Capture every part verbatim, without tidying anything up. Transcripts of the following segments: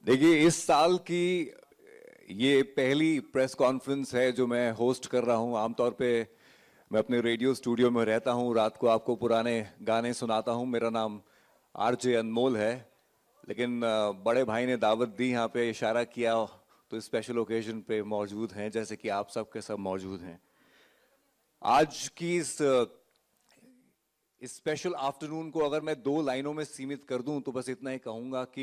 देखिए, इस साल की ये पहली प्रेस कॉन्फ्रेंस है जो मैं होस्ट कर रहा हूँ। आमतौर पे मैं अपने रेडियो स्टूडियो में रहता हूँ, रात को आपको पुराने गाने सुनाता हूँ। मेरा नाम आरजे अनमोल है, लेकिन अ, बड़े भाई ने दावत दी, यहाँ पे इशारा किया, तो स्पेशल ओकेजन पे मौजूद हैं, जैसे कि आप सब के सब मौजूद हैं। आज की इस इस स्पेशल आफ्टरनून को अगर मैं दो लाइनों में सीमित कर दूं तो बस इतना ही कहूंगा कि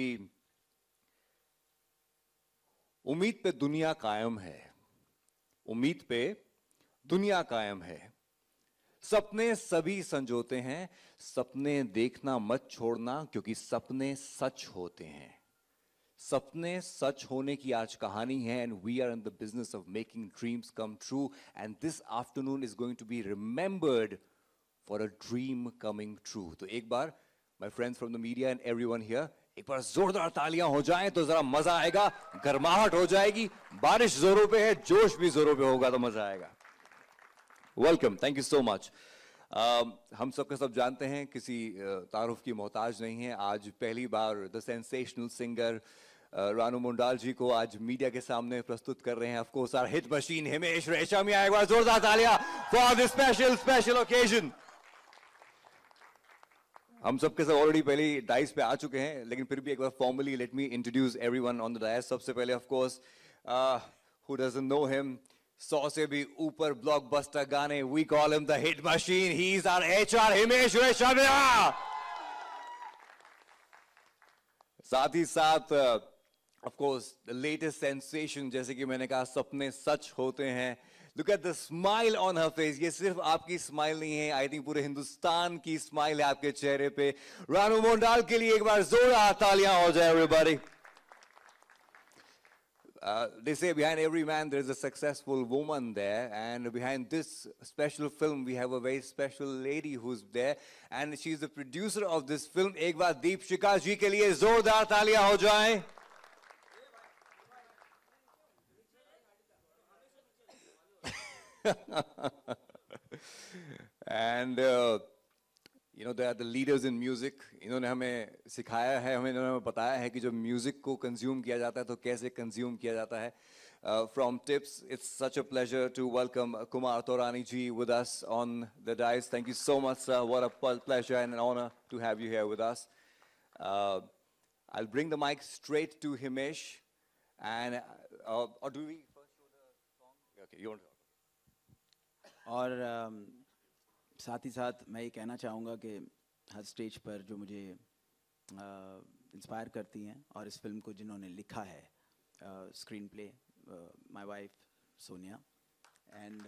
उम्मीद पे दुनिया कायम है, उम्मीद पे दुनिया कायम है। सपने सभी संजोते हैं, सपने देखना मत छोड़ना, क्योंकि सपने सच होते हैं। सपने सच होने की आज कहानी है, and we are in the business of making dreams come true, and this afternoon is going to be remembered for a dream coming true. तो एक बार my friends from the media and everyone here, एक बार जोरदार तालियां हो जाएं तो जरा मजा आएगा, गर्माहट हो जाएगी। बारिश जोरों पे है, जोश भी जोरों पे होगा तो मजा आएगा। Welcome, thank you so much. हम सब के सब जानते हैं, किसी uh, तारुफ की मोहताज नहीं है। आज पहली बार the sensational singer Ranu Mondal ji को आज मीडिया के सामने प्रस्तुत कर रहे हैं। Of course our hit machine Himesh Reshammiya, एक बार जोरदार तालियां for this special special occasion. हम सब के सब ऑलरेडी पहले डाइस पे आ चुके हैं, लेकिन फिर भी एक बार formally let me introduce everyone on the dais. सबसे पहले of course, who doesn't know him, सौ से भी ऊपर ब्लॉकबस्टर गाने, we call him the hit machine, he is our HR Himesh Reshammiya. साथ ही साथ of course the latest sensation, जैसे कि मैंने कहा, सपने सच होते हैं। Look at the smile on her face. ये सिर्फ आपकी स्माइल नहीं है, आई थिंक पूरे हिंदुस्तान की स्माइल है आपके चेहरे पे। रानू मंडोल के लिए एक बार जोरदार तालियां हो जाए everybody. Uh, they say behind every man there is a successful woman there, and behind this special film we have a very special lady who's there, and she's the producer of this film. एक बार दीपशिखा जी के लिए जोरदार तालियां हो जाएं। And uh, you know, they are the leaders in music. इन्होंने हमें सिखाया है, हमें इन्होंने बताया है कि जब म्यूजिक को कंज्यूम किया जाता है तो कैसे कंज्यूम किया जाता है। uh, From tips, it's such a pleasure to welcome Kumar Taurani ji with us on the dais. Thank you so much, sir. What a pleasure and an honor to have you here with us. uh, I'll bring the mic straight to Himesh, and uh, or do we first show the song? Okay, you want to. और साथ ही साथ मैं ये कहना चाहूँगा कि हर stage पर जो मुझे इंस्पायर करती हैं, और इस फिल्म को जिन्होंने लिखा है, screenplay, my wife Sonia, and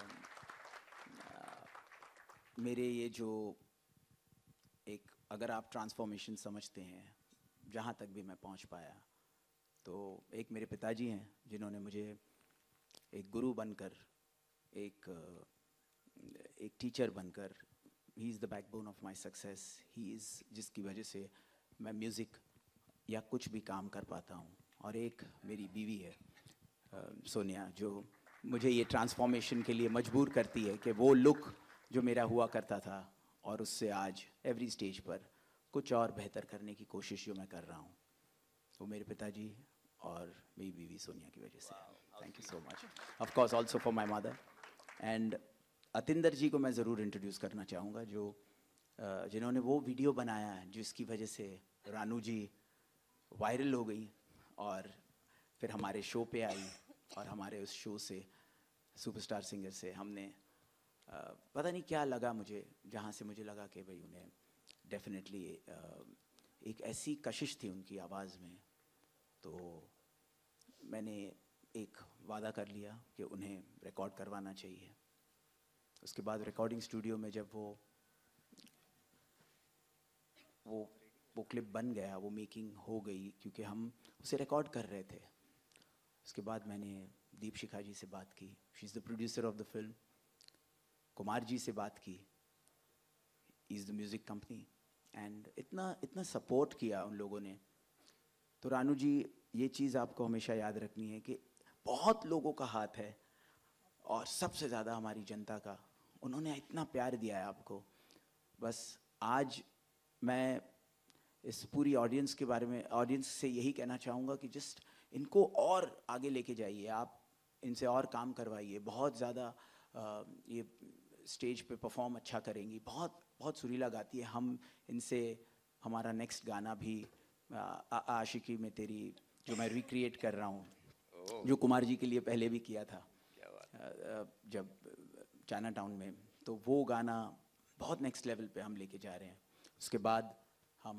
मेरे ये जो एक, अगर आप ट्रांसफॉर्मेशन समझते हैं, जहाँ तक भी मैं पहुँच पाया, तो एक मेरे पिताजी हैं जिन्होंने मुझे एक गुरु बनकर, एक एक टीचर बनकर, he is the backbone of my success, he is जिसकी वजह से मैं म्यूज़िक या कुछ भी काम कर पाता हूँ। और एक मेरी बीवी है सोनिया, जो मुझे ये ट्रांसफॉर्मेशन के लिए मजबूर करती है कि वो लुक जो मेरा हुआ करता था, और उससे आज एवरी स्टेज पर कुछ और बेहतर करने की कोशिश जो मैं कर रहा हूँ, वो मेरे पिताजी और मेरी बीवी सोनिया की वजह से। Thank you so much. Of course also for my mother. And Atinder ji को मैं ज़रूर इंट्रोड्यूस करना चाहूँगा, जो जिन्होंने वो वीडियो बनाया है जिसकी वजह से रानू जी वायरल हो गई, और फिर हमारे शो पे आई, और हमारे उस शो से, सुपरस्टार सिंगर से, हमने पता नहीं क्या लगा मुझे, जहाँ से मुझे लगा कि भाई उन्हें डेफिनेटली एक ऐसी कशिश थी उनकी आवाज़ में, तो मैंने एक वादा कर लिया कि उन्हें रिकॉर्ड करवाना चाहिए। उसके बाद रिकॉर्डिंग स्टूडियो में जब वो वो वो क्लिप बन गया, वो मेकिंग हो गई, क्योंकि हम उसे रिकॉर्ड कर रहे थे। उसके बाद मैंने दीपशिखा जी से बात की, she is the producer of the film. Kumar ji से बात की, is the music company, and इतना इतना सपोर्ट किया उन लोगों ने। तो रानू जी, ये चीज़ आपको हमेशा याद रखनी है कि बहुत लोगों का हाथ है, और सबसे ज़्यादा हमारी जनता का। उन्होंने इतना प्यार दिया है आपको। बस आज मैं इस पूरी ऑडियंस के बारे में, ऑडियंस से यही कहना चाहूँगा कि जस्ट इनको और आगे लेके जाइए, आप इनसे और काम करवाइए। बहुत ज़्यादा ये स्टेज पे परफॉर्म अच्छा करेंगी, बहुत बहुत सुरीला गाती है। हम इनसे हमारा नेक्स्ट गाना भी आ, आ, आशिकी में तेरी, जो मैं रिक्रिएट कर रहा हूँ, जो कुमार जी के लिए पहले भी किया था आ, जब चाइना टाउन में, तो वो गाना बहुत नेक्स्ट लेवल पे हम लेके जा रहे हैं। उसके बाद हम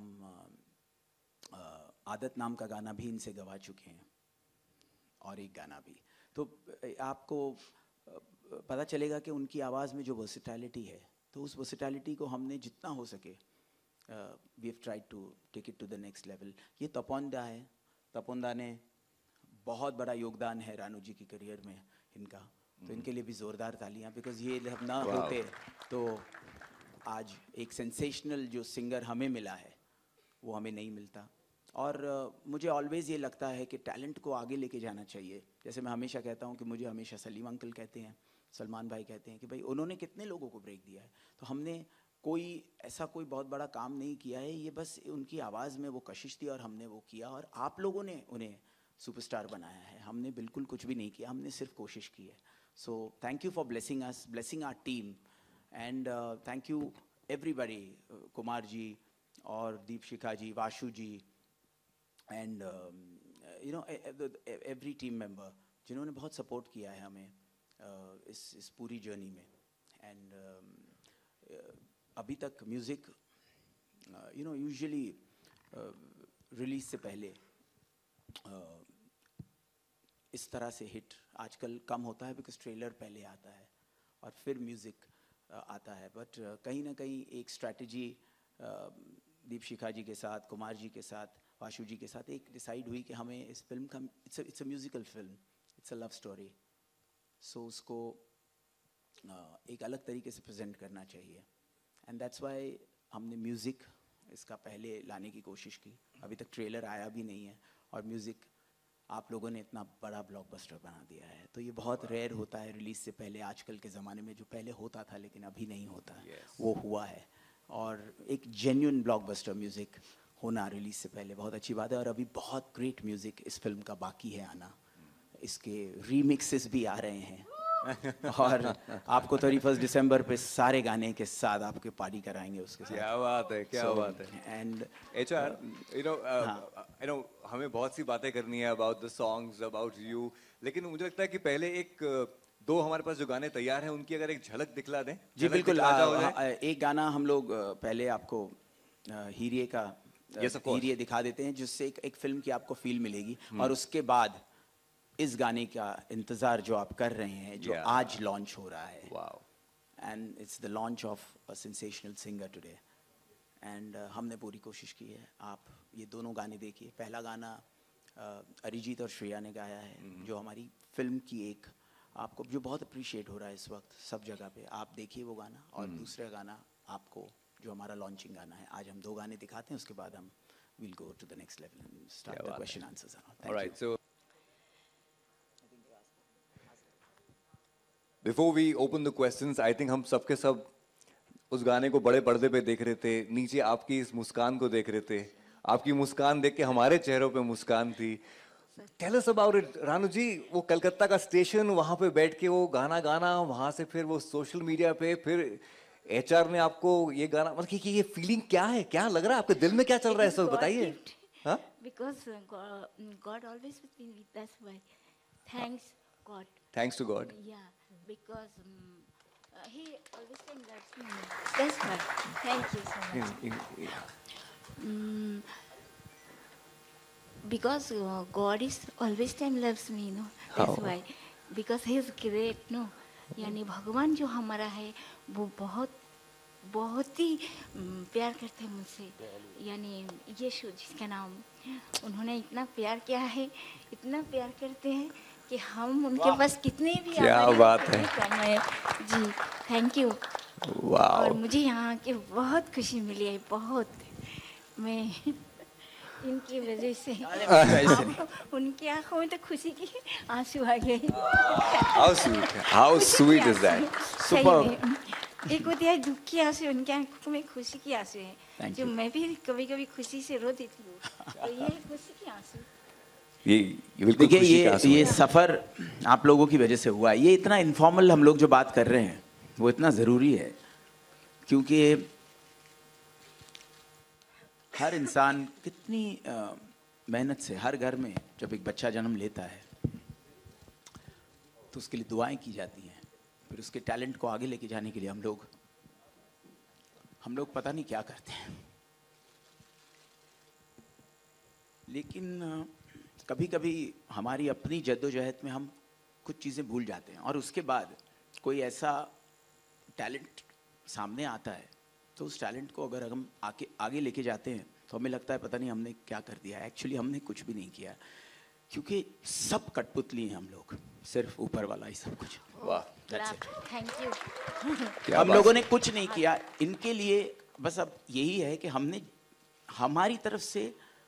आ, आ, आदत नाम का गाना भी इनसे गवा चुके हैं, और एक गाना भी। तो आपको पता चलेगा कि उनकी आवाज़ में जो वर्सेटैलिटी है, तो उस वर्सेटैलिटी को हमने जितना हो सके, we have tried to take it to the next level. ये तपोंदा है, तपोंदा ने बहुत बड़ा योगदान है रानू जी की करियर में इनका, तो इनके लिए भी ज़ोरदार तालियां, बिकॉज ये जब ना होते तो आज एक सेंसेशनल जो सिंगर हमें मिला है वो हमें नहीं मिलता। और uh, मुझे ऑलवेज़ ये लगता है कि टैलेंट को आगे लेके जाना चाहिए। जैसे मैं हमेशा कहता हूँ कि मुझे हमेशा सलीम अंकल कहते हैं, सलमान भाई कहते हैं कि भाई उन्होंने कितने लोगों को ब्रेक दिया है, तो हमने कोई ऐसा कोई बहुत बड़ा काम नहीं किया है, ये बस उनकी आवाज़ में वो कशिश थी और हमने वो किया, और आप लोगों ने उन्हें सुपरस्टार बनाया है। हमने बिल्कुल कुछ भी नहीं किया, हमने सिर्फ कोशिश की है। So thank you for blessing us, blessing our team, and thank you everybody, Kumar ji और Deepshikha ji, Vashu ji, and you know every team member जिन्होंने बहुत सपोर्ट किया है हमें uh, इस इस पूरी जर्नी में। एंड uh, uh, अभी तक music you know usually release से पहले uh, इस तरह से हिट आजकल कम होता है, बिकॉज ट्रेलर पहले आता है और फिर म्यूज़िक uh, आता है। बट uh, कहीं ना कहीं एक स्ट्रैटेजी uh, दीपशिखा जी के साथ, कुमार जी के साथ, वाशु जी के साथ एक डिसाइड हुई कि हमें इस फिल्म का, it's it's a musical film, it's a love story, so उसको uh, एक अलग तरीके से प्रेजेंट करना चाहिए। एंड दैट्स वाई हमने म्यूज़िक इसका पहले लाने की कोशिश की। अभी तक ट्रेलर आया भी नहीं है और म्यूज़िक आप लोगों ने इतना बड़ा ब्लॉकबस्टर बना दिया है, तो ये बहुत रेयर होता है रिलीज़ से पहले। आजकल के ज़माने में जो पहले होता था लेकिन अभी नहीं होता है, yes. वो हुआ है, और एक जेन्युइन ब्लॉकबस्टर म्यूज़िक होना रिलीज़ से पहले बहुत अच्छी बात है। और अभी बहुत ग्रेट म्यूज़िक इस फिल्म का बाकी है आना, इसके रीमिक्सेस भी आ रहे हैं और आपको थर्टी फर्स्ट दिसंबर पे सारे गाने के साथ आपके पार्टी कराएंगे उसके साथ। क्या बात है, क्या so, बात है। And HR, you know you know हमें बहुत सी बातें करनी है about the songs, about you, लेकिन मुझे लगता है कि पहले एक दो हमारे पास जो गाने तैयार हैं उनकी अगर एक झलक दिखला दें। जी बिल्कुल, आ, आ, एक गाना हम लोग पहले आपको हीरे का yes, हीरे दिखा देते हैं, जिससे एक, एक फिल्म की आपको फील मिलेगी। और उसके बाद इस गाने का इंतज़ार जो आप कर रहे हैं, जो yeah. आज लॉन्च हो रहा है, wow. And it's the launch of a sensational singer today, and हमने पूरी कोशिश की है। आप ये दोनों गाने देखिए। पहला गाना uh, अरिजीत और श्रेया ने गाया है, mm-hmm. जो हमारी फिल्म की एक, आपको जो बहुत अप्रिशिएट हो रहा है इस वक्त सब जगह पे, आप देखिए वो गाना। और mm-hmm. दूसरा गाना आपको जो हमारा लॉन्चिंग गाना है, आज हम दो गाने दिखाते हैं, उसके बाद हम will go to the next level and start the question answers. Alright, so before we open the questions, I think हम सबके सब उस गाने को बड़े पर्दे पे देख रहे थे, नीचे आपकी इस मुस्कान को देख रहे थे, आपकी मुस्कान देख के हमारे चेहरों पे मुस्कान थी। Tell us about it Ranu ji, वो कलकत्ता का स्टेशन, वहां पे बैठ के वो गाना गाना, वहां से फिर वो सोशल मीडिया पे, फिर एचआर ने आपको ये गाना, मतलब कि ये फीलिंग क्या है, क्या लग रहा है आपके दिल में, क्या चल रहा है, सब बताइए। हाँ, because God always with me, that's why, thanks God, thanks to God, या because he always saying that's me, that's why, thank you so much. Because uh, God is always time loves me, no. That's why. Because He is great, no. यानी भगवान जो हमारा है वो बहुत बहुत ही प्यार करते हैं मुझसे। यानी यीशु जिसका नाम, उन्होंने इतना प्यार किया है, इतना प्यार करते हैं कि हम उनके पास कितने भी क्या बात है, कम है जी। Thank you. और मुझे यहाँ आके बहुत खुशी मिली है, बहुत। मैं इनकी वजह से उनकी आंखों में तो खुशी की आंसू आ गए। How sweet, how sweet is that? Superb. एक होती है दुख की आंसू, उनके आंखों में खुशी की आंसू है, Thank जो you. मैं भी कभी कभी खुशी से रो देती हूँ, तो ये है खुशी की आंसू। ये ये बिल्कुल देखिए खुशी का ये आंसू ये है। सफ़र आप लोगों की वजह से हुआ है। ये इतना इनफॉर्मल हम लोग जो बात कर रहे हैं वो इतना ज़रूरी है, क्योंकि हर इंसान कितनी अ, मेहनत से हर घर में जब एक बच्चा जन्म लेता है तो उसके लिए दुआएं की जाती हैं, फिर उसके टैलेंट को आगे लेके जाने के लिए हम लोग हम लोग पता नहीं क्या करते हैं। लेकिन कभी कभी हमारी अपनी जद्दोजहद में हम कुछ चीज़ें भूल जाते हैं, और उसके बाद कोई ऐसा टैलेंट सामने आता है तो उस टैलेंट को अगर हम आगे आगे लेके जाते हैं तो हमें लगता है पता नहीं हमने क्या कर दिया है। एक्चुअली हमने कुछ भी नहीं किया, क्योंकि सब कठपुतली हैं हम लोग, सिर्फ ऊपर वाला ही सब कुछ। वाह, थैंक यू। क्या हम बात लोगों है। ने कुछ नहीं किया इनके लिए, बस अब यही है कि हमने हमारी तरफ से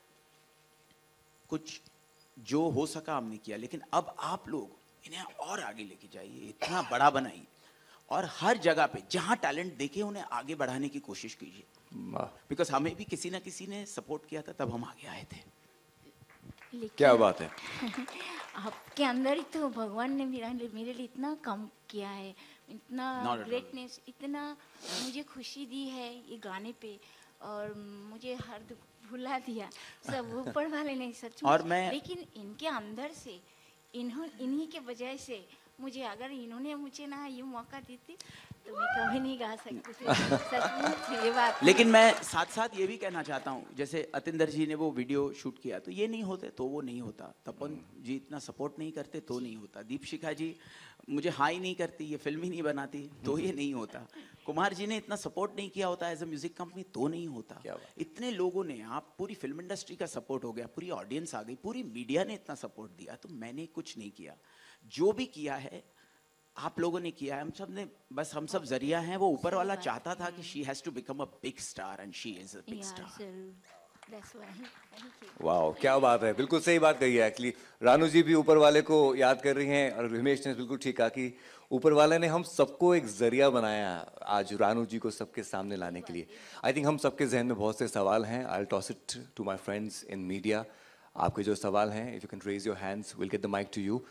कुछ जो हो सका हमने किया, लेकिन अब आप लोग इन्हें और आगे लेके जाइए, इतना बड़ा बनाइए, और हर जगह पे जहां टैलेंट देखे उन्हें आगे बढ़ाने की कोशिश कीजिए। वाह, बिकॉज हमें भी किसी ना किसी ने सपोर्ट किया था, तब हम आगे आए थे। क्या लेकिन बात है। आपके अंदर ही तो भगवान ने मेरा मेरे लिए इतना काम किया है, इतना Not at all. ग्रेटनेस, इतना मुझे खुशी दी है ये गाने पे, और मुझे हर दुख भुला दिया, सब ऊपर वाले नहीं सच में। और मैं- लेकिन इनके अंदर से इन्हों इन्हीं के वजह से मुझे, अगर इन्होंने मुझे ना ये मौका दी थी तो मैं कभी नहीं गा सकती थी, सचमुच ये बात। लेकिन मैं साथ साथ ये भी कहना चाहता हूँ, जैसे अतिंदर जी ने वो वीडियो शूट किया, तो ये नहीं होते तो वो नहीं होता, तपन जी इतना सपोर्ट नहीं करते तो नहीं होता, दीपशिखा जी मुझे हाई नहीं करती, ये फिल्म ही नहीं बनाती तो ये नहीं होता, कुमार जी ने इतना सपोर्ट नहीं किया होता एज अ म्यूजिक कंपनी तो नहीं होता। क्या बात। इतने लोगों ने, आप पूरी फिल्म इंडस्ट्री का सपोर्ट हो गया, पूरी ऑडियंस आ गई, पूरी मीडिया ने इतना सपोर्ट दिया, तो मैंने कुछ नहीं किया। जो भी किया है आप लोगों ने किया है, हम सब ने, बस हम सब जरिया हैं। वो ऊपर वाला चाहता था कि she has to become a big star and she is a big star. वाह, क्या बात है, बिल्कुल सही बात कही है। एक्चुअली रानू जी भी ऊपर वाले को याद कर रही हैं, और हिमेश ने बिल्कुल ठीक कहा कि ऊपर वाले ने हम सबको एक जरिया बनाया आज रानू जी को सबके सामने लाने के लिए। आई थिंक हम सबके जहन में बहुत से सवाल हैं। I will toss it to my friends in media. आपके जो सवाल हैं, if you can raise your hands, will get the mic to you.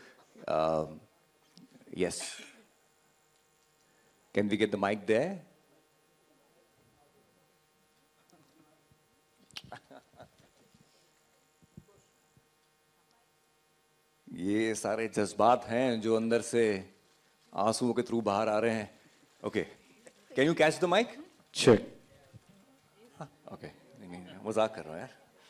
Yes, can we get the mic there? ये सारे जज्बात हैं जो अंदर से आंसुओं के थ्रू बाहर आ रहे हैं। Okay, can you catch the mic? Sure. Okay, नहीं नहीं, मजाक कर रहा हूँ यार।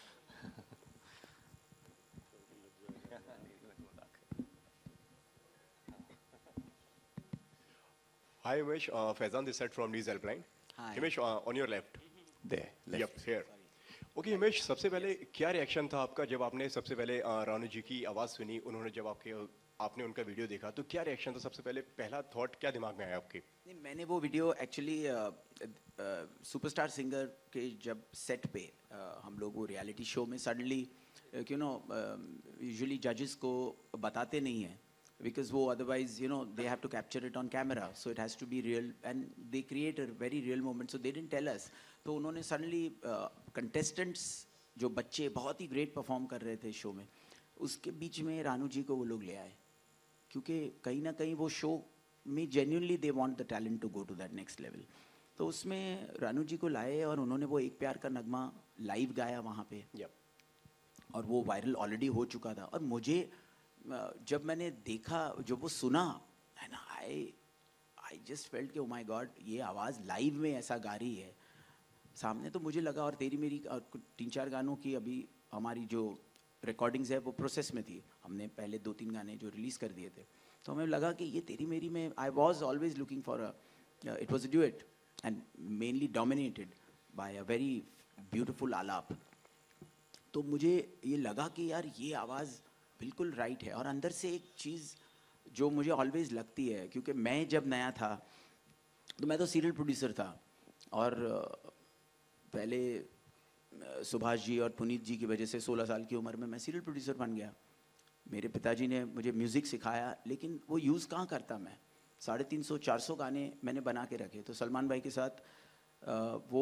Hi Himesh, uh, Faizan this side from News Helpline. Hi. Himesh, uh, on your left. There, left. Yep, here. Okay Himesh, सबसे पहले क्या रिएक्शन था आपका जब आपने सबसे पहले uh, रानू जी की आवाज़ सुनी, उन्होंने जब आपके आपने उनका वीडियो देखा, तो क्या रिएक्शन था? सबसे पहले पहला थॉट क्या दिमाग में आया आपके? नहीं, मैंने वो वीडियो एक्चुअली सुपरस्टार सिंगर के जब सेट पे uh, हम लोग वो रियलिटी शो में सडनली यू नो यूजुअली जजेस को बताते नहीं हैं, because वो otherwise you know they have to capture it on camera, so it has to be real and they create a very real moment, so they didn't tell us. तो उन्होंने suddenly contestants जो बच्चे बहुत ही great perform कर रहे थे show में, उसके बीच में रानू जी को वो लोग ले आए, क्योंकि कहीं ना कहीं वो शो में genuinely they want the talent to go to that next level. तो उसमें रानू जी को लाए और उन्होंने वो एक प्यार का नगमा लाइव गाया वहाँ पे, yep. और वो वायरल ऑलरेडी हो चुका था। और मुझे जब मैंने देखा, जब वो सुना है ना, आई आई जस्ट फेल्ट कि ओ माय गॉड, ये आवाज़ लाइव में ऐसा गा रही है सामने, तो मुझे लगा। और तेरी मेरी तीन चार गानों की अभी हमारी जो रिकॉर्डिंग्स है वो प्रोसेस में थी, हमने पहले दो तीन गाने जो रिलीज़ कर दिए थे, तो हमें लगा कि ये तेरी मेरी में I was always looking for a, it was a duet and mainly dominated by a very beautiful alaap. तो मुझे ये लगा कि यार ये आवाज़ बिल्कुल राइट है। और अंदर से एक चीज़ जो मुझे ऑलवेज लगती है, क्योंकि मैं जब नया था तो मैं तो सीरियल प्रोड्यूसर था, और पहले सुभाष जी और पुनीत जी की वजह से सोलह साल की उम्र में मैं सीरियल प्रोड्यूसर बन गया। मेरे पिताजी ने मुझे म्यूज़िक सिखाया, लेकिन वो यूज़ कहाँ करता मैं साढ़े तीन सौ चार सौ गाने मैंने बना के रखे। तो सलमान भाई के साथ आ, वो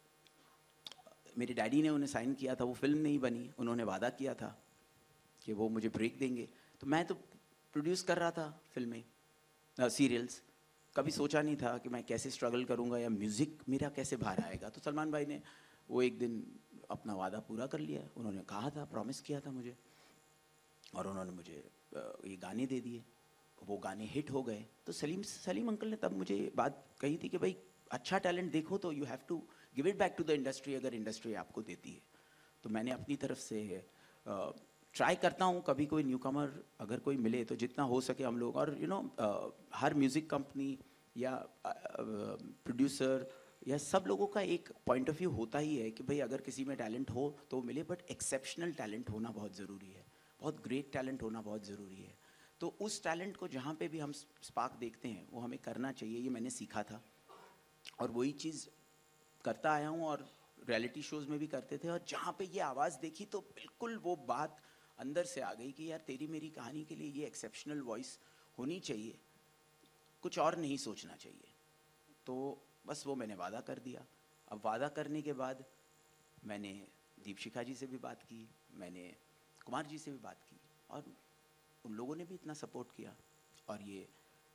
मेरे डैडी ने उन्हें साइन किया था, वो फिल्म नहीं बनी, उन्होंने वादा किया था कि वो मुझे ब्रेक देंगे। तो मैं तो प्रोड्यूस कर रहा था फिल्में, सीरियल्स। कभी सोचा नहीं था कि मैं कैसे स्ट्रगल करूंगा या म्यूज़िक मेरा कैसे बाहर आएगा। तो सलमान भाई ने वो एक दिन अपना वादा पूरा कर लिया। उन्होंने कहा था, प्रॉमिस किया था मुझे, और उन्होंने मुझे ये गाने दे दिए। वो गाने हिट हो गए। तो सलीम सलीम अंकल ने तब मुझे बात कही थी कि भाई अच्छा टैलेंट देखो तो you have to give it back to the industry, अगर इंडस्ट्री आपको देती है। तो मैंने अपनी तरफ से ट्राई करता हूँ, कभी कोई न्यू कमर अगर कोई मिले तो जितना हो सके हम लोग, और यू नो हर म्यूज़िक कंपनी या प्रोड्यूसर या सब लोगों का एक पॉइंट ऑफ व्यू होता ही है कि भाई अगर किसी में टैलेंट हो तो मिले, बट एक्सेप्शनल टैलेंट होना बहुत ज़रूरी है, बहुत ग्रेट टैलेंट होना बहुत ज़रूरी है। तो उस टैलेंट को जहाँ पे भी हम स्पार्क देखते हैं वो हमें करना चाहिए, ये मैंने सीखा था और वही चीज़ करता आया हूँ। और रियलिटी शोज़ में भी करते थे, और जहाँ पे ये आवाज़ देखी तो बिल्कुल वो बात अंदर से आ गई कि यार तेरी मेरी कहानी के लिए ये एक्सेप्शनल वॉइस होनी चाहिए, कुछ और नहीं सोचना चाहिए। तो बस वो मैंने वादा कर दिया। अब वादा करने के बाद मैंने दीपशिखा जी से भी बात की, मैंने कुमार जी से भी बात की, और उन लोगों ने भी इतना सपोर्ट किया और ये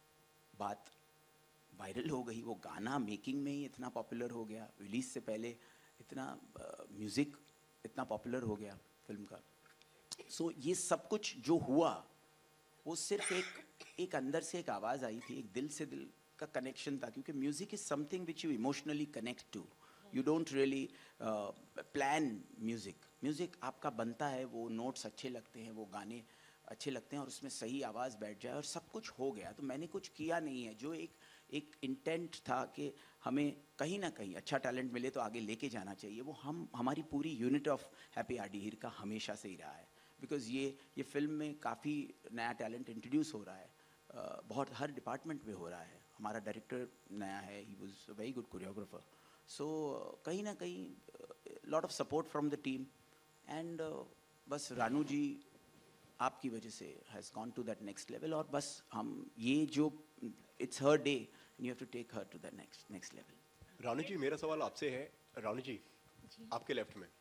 बात वायरल हो गई। वो गाना मेकिंग में ही इतना पॉपुलर हो गया, रिलीज से पहले इतना म्यूज़िक इतना पॉपुलर हो गया फिल्म का। सो so, ये सब कुछ जो हुआ वो सिर्फ एक एक अंदर से एक आवाज़ आई थी, एक दिल से दिल का कनेक्शन था, क्योंकि music is something which you emotionally connect to. You don't really plan music. Music आपका बनता है, वो नोट्स अच्छे लगते हैं, वो गाने अच्छे लगते हैं और उसमें सही आवाज़ बैठ जाए और सब कुछ हो गया। तो मैंने कुछ किया नहीं है, जो एक एक इंटेंट था कि हमें कहीं ना कहीं अच्छा टैलेंट मिले तो आगे लेके जाना चाहिए, वो हम हमारी पूरी यूनिट ऑफ हैप्पी आरडीहिर का हमेशा से ही रहा है। बिकॉज़ ये ये फिल्म में काफ़ी नया टैलेंट इंट्रोड्यूस हो रहा है, uh, बहुत हर डिपार्टमेंट में हो रहा है। हमारा डायरेक्टर नया है, he was a very good choreographer. So कहीं ना कहीं lot of support from the team, and बस रानू जी आपकी वजह से has gone to that next level. और बस हम ये जो it's her day, you have to take her to the next next level. Ranu ji, मेरा सवाल आपसे है। रानू जी, जी। आपके लेफ्ट में,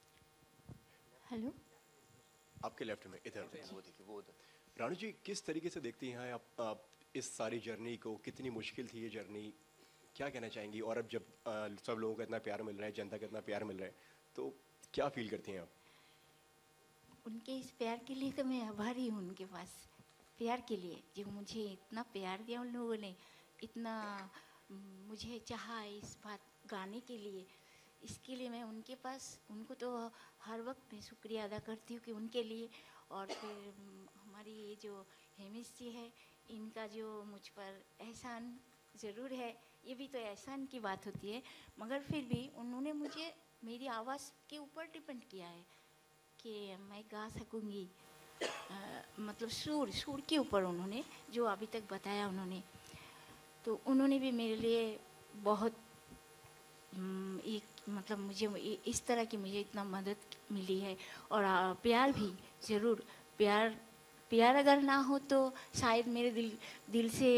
हेलो, आपके लेफ्ट में इधर वो देखिए, वो उधर। रानू जी, किस तरीके से देखती हैं आप, आप इस सारी जर्नी को? कितनी मुश्किल थी ये जर्नी, क्या कहना चाहेंगी? और अब जब आ, सब लोगों का इतना प्यार मिल रहा है, जनता का इतना प्यार मिल रहा है, तो क्या फील करती हैं आप? उनके इस प्यार के लिए तो मैं आभारी हूँ, उनके पास प्यार के लिए, जो मुझे इतना प्यार दिया उन लोगों ने, इतना मुझे चाहा इस बात गाने के लिए, इसके लिए मैं उनके पास, उनको तो हर वक्त मैं शुक्रिया अदा करती हूँ कि उनके लिए। और फिर हमारी ये जो हेमिश जी है, इनका जो मुझ पर एहसान ज़रूर है, ये भी तो एहसान की बात होती है, मगर फिर भी उन्होंने मुझे मेरी आवाज़ के ऊपर डिपेंड किया है कि मैं गा सकूँगी, मतलब सुर सुर के ऊपर उन्होंने जो अभी तक बताया उन्होंने, तो उन्होंने भी मेरे लिए बहुत एक मतलब मुझे इस तरह की मुझे इतना मदद मिली है। और प्यार भी ज़रूर, प्यार प्यार अगर ना हो तो शायद मेरे दिल दिल से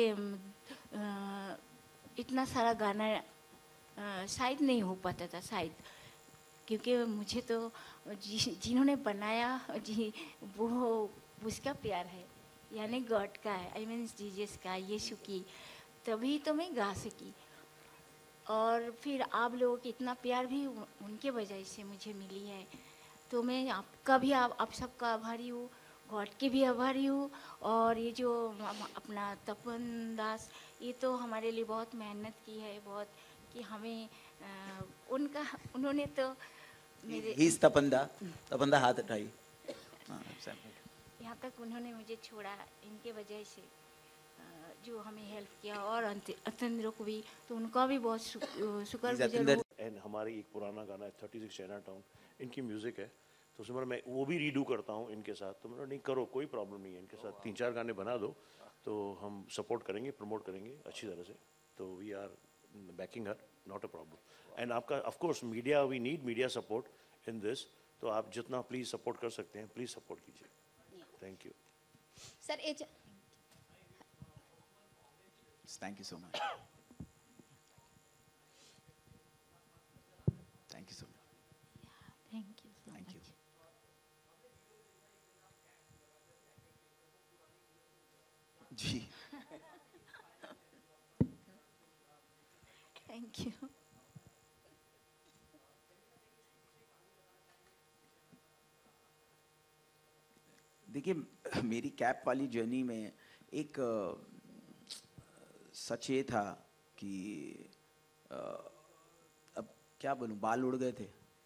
इतना सारा गाना शायद नहीं हो पाता था, शायद, क्योंकि मुझे तो जिन्होंने बनाया जी वो उसका प्यार है, यानी गॉड का है, आई मीन जीसस का, यीशु की, तभी तो मैं गा सकी। और फिर आप लोगों की इतना प्यार भी उनके वजह से मुझे मिली है, तो मैं आपका भी आप, आप सबका आभारी हूँ, गॉड के भी आभारी हूँ। और ये जो अपना तपन दास, ये तो हमारे लिए बहुत मेहनत की है, बहुत, कि हमें आ, उनका उन्होंने तो मेरे ही इज तपंदा, तपंदा हाथ उठाई, यहाँ तक उन्होंने मुझे छोड़ा, इनके वजह से जो हमें हेल्प किया, और अतंद्र को भी, तो उनका भी बहुत शुक्रगुजार हूँ। एंड हमारी एक पुराना गाना है थर्टी सिक्स चाइना टाउन, इनकी म्यूज़िक है, तो उसमें मैं वो भी रीडू करता हूँ इनके साथ। तो मैंने नहीं करो, कोई प्रॉब्लम नहीं है, इनके साथ तीन चार गाने बना दो तो हम सपोर्ट करेंगे, प्रमोट करेंगे अच्छी तरह से। तो we are backing her, not a problem. And आपका of course media, we need media support in this, तो आप जितना प्लीज़ सपोर्ट कर सकते हैं प्लीज़ सपोर्ट कीजिए। Thank you sir. H thank you so much, thank you so much, thank you so thank you. Much. Ji thank you. देखिए, मेरी cap वाली जर्नी में एक अ, सच ये था कि अ, अब क्या बोलूं, बाल उड़ गए थे।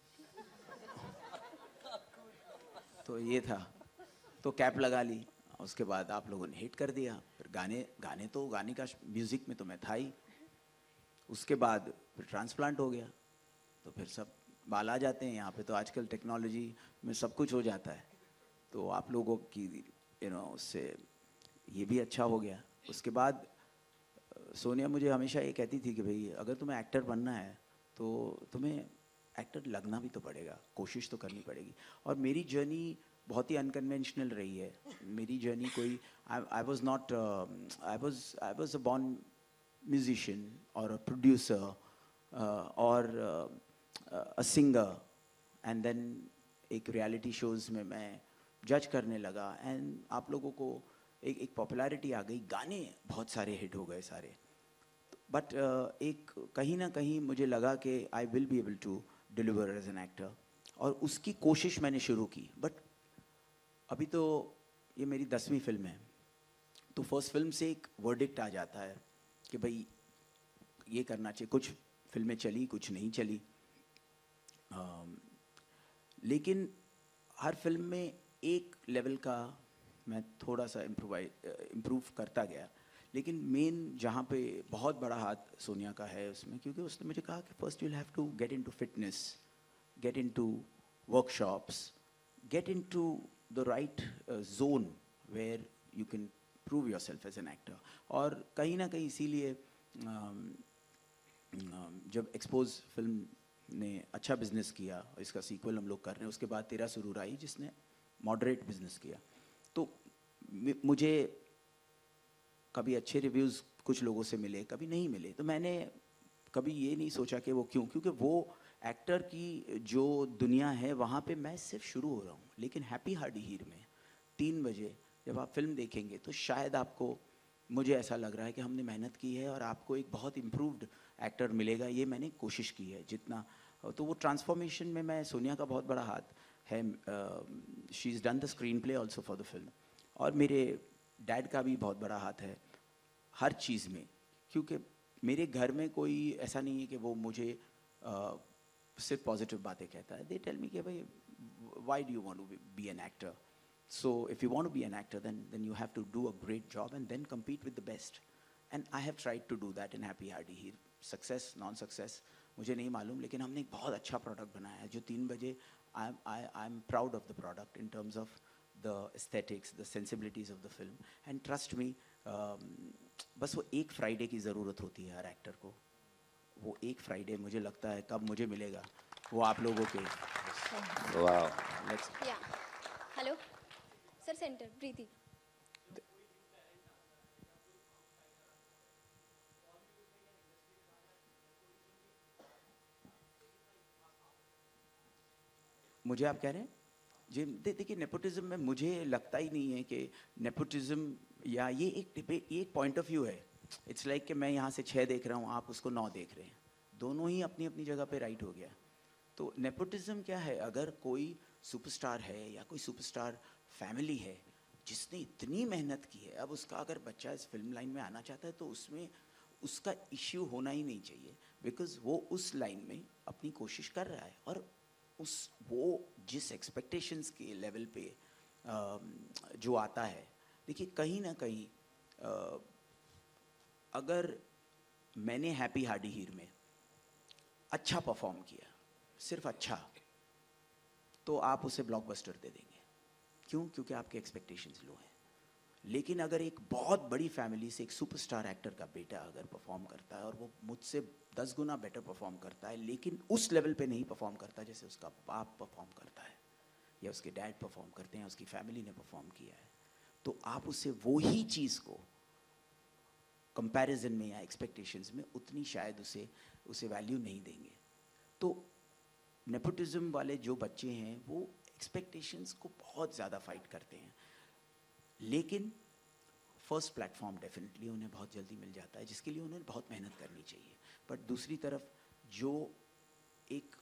तो ये था, तो कैप लगा ली, उसके बाद आप लोगों ने हिट कर दिया। फिर गाने गाने तो गाने का म्यूज़िक में तो मैं था ही। उसके बाद फिर ट्रांसप्लांट हो गया, तो फिर सब बाल आ जाते हैं। यहाँ पे तो आजकल टेक्नोलॉजी में सब कुछ हो जाता है। तो आप लोगों की यू नो उससे ये भी अच्छा हो गया। उसके बाद अ, सोनिया मुझे हमेशा ये कहती थी कि भाई अगर तुम्हें एक्टर बनना है तो तुम्हें एक्टर लगना भी तो पड़ेगा, कोशिश तो करनी पड़ेगी। और मेरी जर्नी बहुत ही अनकन्वेंशनल रही है। मेरी जर्नी कोई, I was not, I was I was a born musician और अ प्रोड्यूसर और अ सिंगर, एंड देन एक रियलिटी शोज़ में मैं जज करने लगा। एंड आप लोगों को एक एक पॉपुलैरिटी आ गई, गाने बहुत सारे हिट हो गए सारे। बट एक कहीं ना कहीं मुझे लगा कि I will be able to deliver as an actor, और उसकी कोशिश मैंने शुरू की। बट अभी तो ये मेरी दसवीं फिल्म है, तो फर्स्ट फिल्म से एक वर्डिक्ट आ जाता है कि भाई ये करना चाहिए। कुछ फिल्में चली, कुछ नहीं चली, um, लेकिन हर फिल्म में एक लेवल का मैं थोड़ा सा इम्प्रोवाइज इम्प्रूव करता गया। लेकिन मेन जहाँ पे बहुत बड़ा हाथ सोनिया का है उसमें, क्योंकि उसने मुझे कहा कि first you will have to get into fitness, get into workshops, get into the right zone where you can prove yourself as an actor. और कहीं ना कहीं इसीलिए um, um, जब एक्सपोज फिल्म ने अच्छा बिजनेस किया, इसका सीक्वल हम लोग कर रहे हैं, उसके बाद तेरा सुरूर आई जिसने मॉडरेट बिजनेस किया, तो मुझे कभी अच्छे रिव्यूज़ कुछ लोगों से मिले, कभी नहीं मिले। तो मैंने कभी ये नहीं सोचा कि वो क्यों, क्योंकि वो एक्टर की जो दुनिया है वहाँ पे मैं सिर्फ शुरू हो रहा हूँ। लेकिन हैप्पी हार्डी हीर में तीन बजे जब आप फिल्म देखेंगे तो शायद आपको, मुझे ऐसा लग रहा है कि हमने मेहनत की है और आपको एक बहुत इम्प्रूव्ड एक्टर मिलेगा। ये मैंने कोशिश की है जितना। तो वो ट्रांसफॉर्मेशन में मैं, सोनिया का बहुत बड़ा हाथ है। She is done the screenplay also for the film, और मेरे डैड का भी बहुत बड़ा हाथ है हर चीज़ में। क्योंकि मेरे घर में कोई ऐसा नहीं है कि वो मुझे uh, सिर्फ पॉजिटिव बातें कहता है। दे टेल मी कि भाई why do you want to be an actor, so if you want to be an actor then then you have to do a great job and then compete with the best. And I have tried to do that in Happy Hardy Heer. Success non success मुझे नहीं मालूम, लेकिन हमने एक बहुत अच्छा product बनाया है जो तीन बजे, I am I I am proud of the product in terms of the aesthetics, the sensibilities of the film. And trust me, बस वो एक फ्राइडे की ज़रूरत होती है हर एक्टर को। वो एक फ्राइडे मुझे लगता है कब मुझे मिलेगा, वो आप लोगों के। वाह, लेट्स या हेलो सर, सेंटर प्रीति। मुझे आप कह रहे हैं जी, दे- देखिए नेपोटिज्म में मुझे लगता ही नहीं है कि नेपोटिज्म, या ये एक डिबेट, ये एक पॉइंट ऑफ व्यू है। इट्स लाइक like कि मैं यहाँ से छः देख रहा हूँ, आप उसको नौ देख रहे हैं, दोनों ही अपनी अपनी जगह पे राइट हो गया। तो नेपोटिज्म क्या है? अगर कोई सुपरस्टार है या कोई सुपरस्टार फैमिली है जिसने इतनी मेहनत की है, अब उसका अगर बच्चा इस फिल्म लाइन में आना चाहता है तो उसमें उसका इश्यू होना ही नहीं चाहिए, बिकॉज वो उस लाइन में अपनी कोशिश कर रहा है। और उस वो जिस एक्सपेक्टेशंस के लेवल पे जो आता है, देखिए कहीं ना कहीं अगर मैंने हैप्पी हार्डी हीर में अच्छा परफॉर्म किया, सिर्फ अच्छा, तो आप उसे ब्लॉकबस्टर दे देंगे। क्यों? क्योंकि आपके एक्सपेक्टेशंस लो हैं। लेकिन अगर एक बहुत बड़ी फैमिली से एक सुपरस्टार एक्टर का बेटा अगर परफॉर्म करता है और वो मुझसे दस गुना बेटर परफॉर्म करता है, लेकिन उस लेवल पे नहीं परफॉर्म करता जैसे उसका बाप परफॉर्म करता है या उसके डैड परफॉर्म करते हैं, उसकी फैमिली ने परफॉर्म किया है, तो आप उससे वो ही चीज़ को कंपैरिजन में या एक्सपेक्टेशंस में उतनी शायद उसे उसे वैल्यू नहीं देंगे। तो नेपोटिज्म वाले जो बच्चे हैं वो एक्सपेक्टेशंस को बहुत ज़्यादा फाइट करते हैं, लेकिन फर्स्ट प्लेटफॉर्म डेफिनेटली उन्हें बहुत जल्दी मिल जाता है, जिसके लिए उन्हें बहुत मेहनत करनी चाहिए। बट दूसरी तरफ जो एक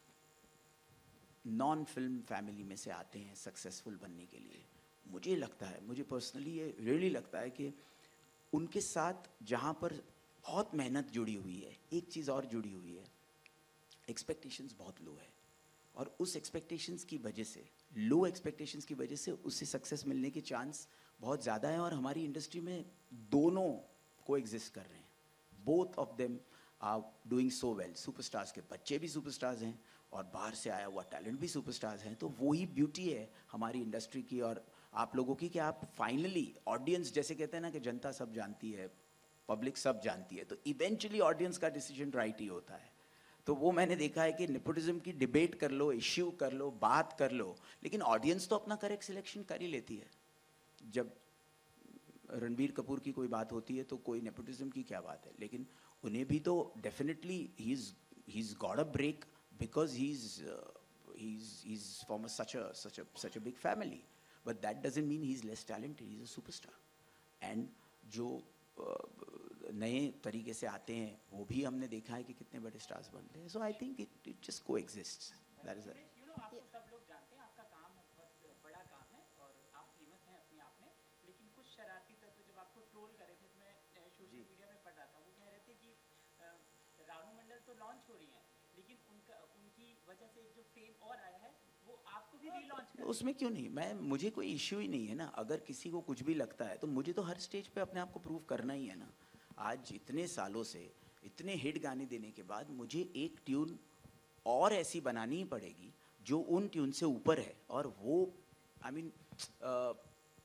नॉन फिल्म फैमिली में से आते हैं सक्सेसफुल बनने के लिए, मुझे लगता है, मुझे पर्सनली ये रियली लगता है कि उनके साथ जहाँ पर बहुत मेहनत जुड़ी हुई है, एक चीज़ और जुड़ी हुई है, एक्सपेक्टेशंस बहुत लो है, और उस एक्सपेक्टेशंस की वजह से, लो एक्सपेक्टेशंस की वजह से उससे सक्सेस मिलने के चांस बहुत ज़्यादा है। और हमारी इंडस्ट्री में दोनों को एग्जिस्ट कर रहे हैं, both of them are doing so well. Superstars के बच्चे भी सुपरस्टार्स हैं और बाहर से आया हुआ टैलेंट भी सुपरस्टार्स हैं। तो वही ब्यूटी है हमारी इंडस्ट्री की और आप लोगों की कि आप फाइनली ऑडियंस, जैसे कहते हैं ना कि जनता सब जानती है, पब्लिक सब जानती है, तो इवेंचुअली ऑडियंस का डिसीजन राइट ही होता है। तो वो मैंने देखा है कि नेपोटिज्म की डिबेट कर लो, इश्यू कर लो, बात कर लो, लेकिन ऑडियंस तो अपना करेक्ट सिलेक्शन कर ही लेती है। जब रणबीर कपूर की कोई बात होती है तो कोई नेपोटिज्म की क्या बात है, लेकिन उन्हें भी तो definitely he is he is got a break because he is he is he is from such a such a such a big family, but that doesn't mean he is less talented, he is a superstar. And जो uh, नए तरीके से आते हैं वो भी हमने देखा है कि कितने बड़े स्टार्स बनते हैं। So I think it it just coexists, that is it. You know आपको सब लोग जानते हैं, आपका काम बहुत बड़ा काम है और आप फेमस हैं अपने आप में, लेकिन कुछ शरारती तत्व जब आपको ट्रोल कर रहे थे, तो मैं सोशल मीडिया में पढ़ रहा था, वो कह रहे थे कि अ, रानू मंडल तो लॉन्च हो रही हैं, लेकिन उनका उनकी वजह से जो फेम और आया है वो आपको भी रीलॉन्च कर, उसमें क्यों नहीं, मैं मुझे कोई इश्यू ही नहीं है ना। अगर किसी को कुछ भी लगता है तो मुझे तो हर स्टेज पे अपने आप को प्रूव करना ही है ना। आज इतने सालों से इतने हिट गाने देने के बाद मुझे एक ट्यून और ऐसी बनानी ही पड़ेगी जो उन ट्यून से ऊपर है, और वो आई I मीन mean,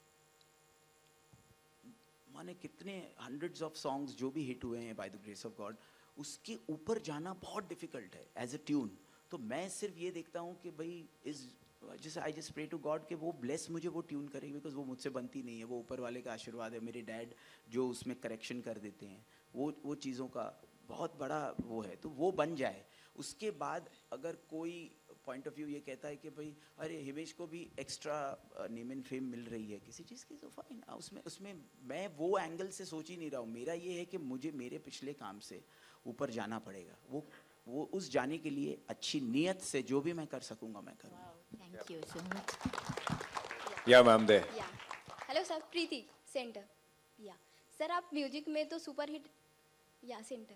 माने कितने हंड्रेड्स ऑफ सॉन्ग्स जो भी हिट हुए हैं by the grace of God, उसके ऊपर जाना बहुत डिफिकल्ट है एज अ ट्यून। तो मैं सिर्फ ये देखता हूँ कि भाई इस जैसे I just pray to God कि वो ब्लेस मुझे वो ट्यून करेगी, बिकॉज वो मुझसे बनती नहीं है, वो ऊपर वाले का आशीर्वाद है। मेरे डैड जो उसमें करेक्शन कर देते हैं, वो वो चीज़ों का बहुत बड़ा वो है, तो वो बन जाए। उसके बाद अगर कोई पॉइंट ऑफ व्यू ये कहता है कि भाई अरे हिमेश को भी एक्स्ट्रा नेम एंड फेम मिल रही है किसी चीज़ की, तो फाइन, उसमें उसमें मैं वो एंगल से सोच ही नहीं रहा हूँ। मेरा ये है कि मुझे मेरे पिछले काम से ऊपर जाना पड़ेगा, वो वो उस जाने के लिए अच्छी नीयत से जो भी मैं कर सकूंगा मैं करूँगा। Thank you so much. या मैम दे। या हेलो सर, प्रीति सेंटर। या सर, आप म्यूजिक में तो सुपर हिट, या सेंटर,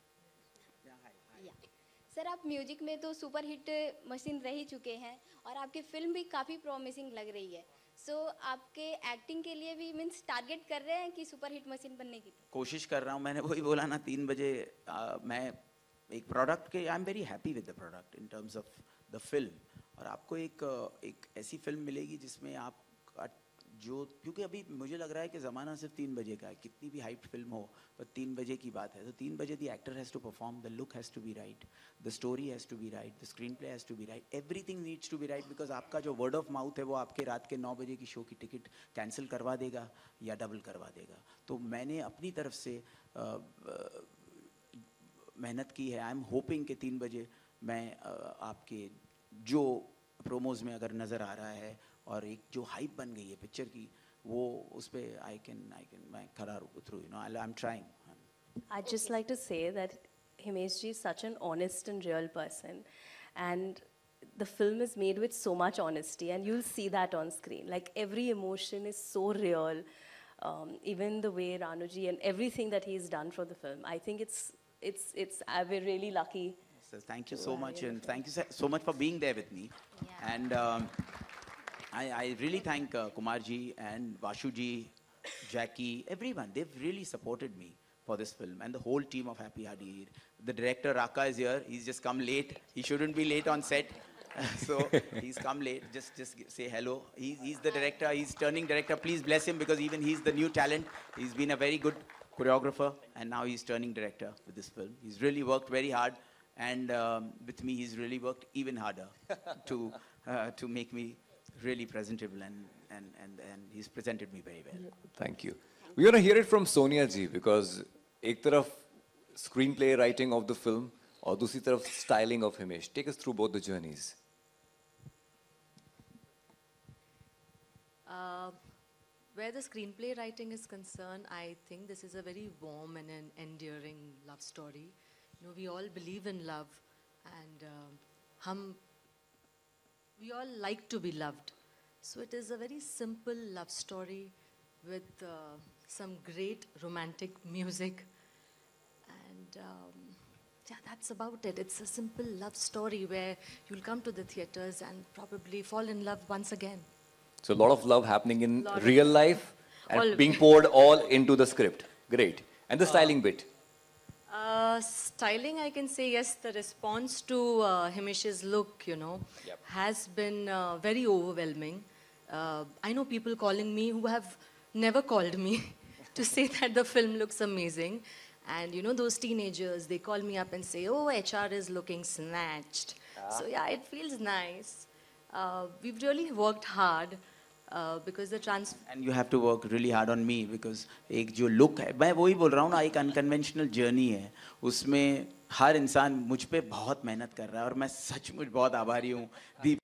या सर आप म्यूजिक में तो सुपर हिट मशीन रह ही चुके हैं और आपकी फिल्म भी काफ़ी प्रॉमिसिंग लग रही है। सो so, आपके एक्टिंग के लिए भी मीन्स टारगेट कर रहे हैं कि सुपर हिट मशीन बनने की? कोशिश कर रहा हूँ, मैंने वही बोला ना तीन बजे आ, मैं एक प्रोडक्ट के I am very happy with the product in terms of the film. और आपको एक एक ऐसी फिल्म मिलेगी जिसमें आप जो, क्योंकि अभी मुझे लग रहा है कि ज़माना सिर्फ तीन बजे का है, कितनी भी हाइप फिल्म हो पर तीन बजे की बात है, तो तीन बजे the actor has to perform, the look has to be right, the story has to be right, the screenplay has to be right, everything needs to be right, because आपका जो वर्ड ऑफ माउथ है वो आपके रात के नौ बजे की show की टिकट कैंसिल करवा देगा या डबल करवा देगा। तो मैंने अपनी तरफ से आ, आ, मेहनत की है। आई एम होपिंग कि तीन बजे मैं आ, आपके जो प्रोमोज में अगर नज़र आ रहा है और एक जो हाइप बन गई है पिक्चर की, वो उस पर आई कैन आई कैन मैं खड़ा उतरूँ, you know, I am trying. I'd just like to say that Himesh ji is such an honest and real person, and the film is made with so much honesty, and you'll see that on screen. Like every emotion is so real, um, even the way Ranu ji and everything that he's done for the film. I think it's it's it's uh, we're really lucky. So thank you so much, and thank you so- so much for being there with me. Yeah. And um, I, I really thank uh, Kumar ji and Vashu ji, Jackie, everyone. They've really supported me for this film, and the whole team of Happy Hadir. The director Raka is here. He's just come late. He shouldn't be late on set, so he's come late. Just just g- say hello. He's, he's the director. He's turning director. Please bless him, because even he's the new talent. He's been a very good choreographer, and now he's turning director with this film. He's really worked very hard, and um, with me, he's really worked even harder to uh, to make me really presentable, and, and, and, and he's presented me very well. Thank you. We want to hear it from Sonia ji because एक तरफ screenplay writing of the film और दूसरी तरफ styling of Himesh. Take us through both the journeys. Uh, where the screenplay writing is concerned, I think this is a very warm and an endearing love story. You know, we all believe in love, and uh, hum, we all like to be loved. So it is a very simple love story with uh, some great romantic music, and um, yeah, that's about it. It's a simple love story where you'll come to the theaters and probably fall in love once again. So a lot of love happening in Lot of real love. life and All- being poured all into the script. Great. And the styling bit. Uh, styling, I can say yes. The response to uh, Himesh's look, you know, Yep. has been uh, very overwhelming. Uh, I know people calling me who have never called me to say that the film looks amazing. And you know, those teenagers, they call me up and say, oh, H R is looking snatched. So yeah, it feels nice. Uh, we've really worked hard uh, because the trans... And you have to work really hard on me because एक जो look है, मैं वही बोल रहा हूँ ना, एक unconventional journey है, उसमें हर इंसान मुझ पे बहुत मेहनत कर रहा है और मैं सचमुच बहुत आभारी हूँ दीप